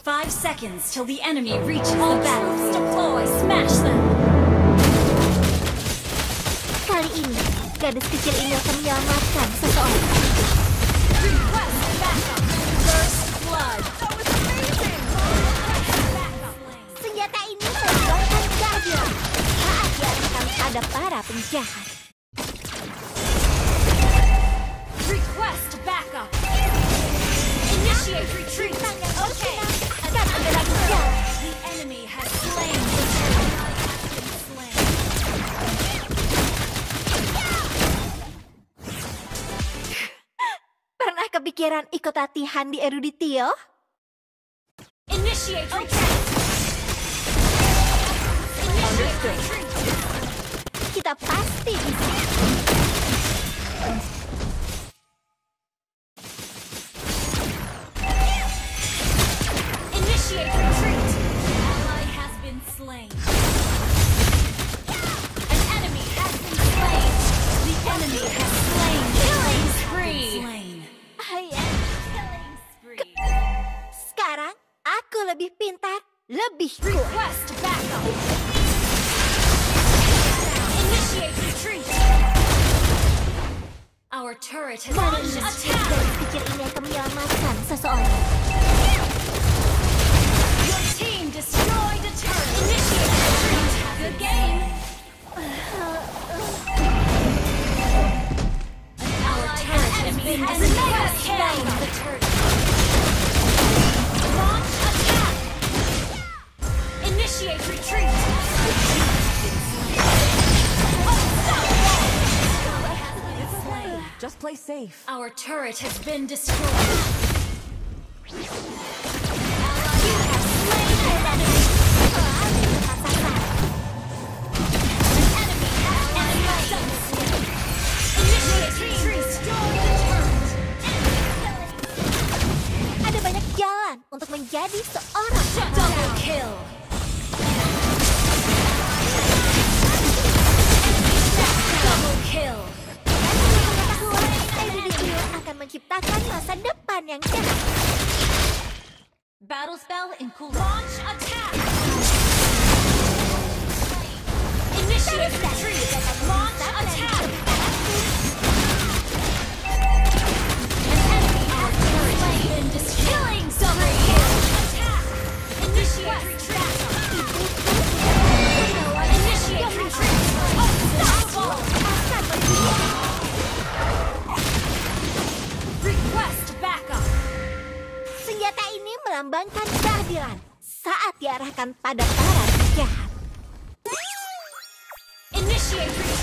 5 seconds till the enemy reaches the battlefield. Deploy, smash them. Kali ini, gadis kecil ini akan menyelamatkan seseorang. Request backup. First blood. That was amazing. Senjata ini melambangkan keadilan saat diarahkan pada para penjahat. Request backup. Initiate retreat. Okay. Akan ada lagi jalan. The enemy has slain the turret. Pernah kepikiran ikut latihan di Eruditio? Initiate retreat. Initiate retreat. Kita pasti bisa. Initiate retreat. Ally has been slain. An enemy has been slain. The enemy has slain. Killing spree. Killing spree. Sekarang, aku lebih pintar, lebih kuat. Request backup. Initiate retreat. Our turret has launched attack. Gadis kecil ini akan menyelamatkan seseorang. Your team destroyed a turret. Initiate retreat. Good game. Our turret has been slain. The turret. Launch attack. Initiate retreat. Just play safe. Our turret has been destroyed. You have slain an enemy. An enemy has been slain. Initiate retreat. Destroy the turret. Ada banyak jalan untuk menjadi seorang. Double kill. Double kill. Eruditio akan menciptakan masa depan yang cerah. Battle spell in cool. Launch attack. Initiate retreat. Launch attack. An enemy has been destroyed. Killing spree. Attack. Initiate retreat. Initiate retreat. Unstoppable. Request backup. Senjata ini melambangkan keadilan saat diarahkan pada para penjahat. Initiate retreat.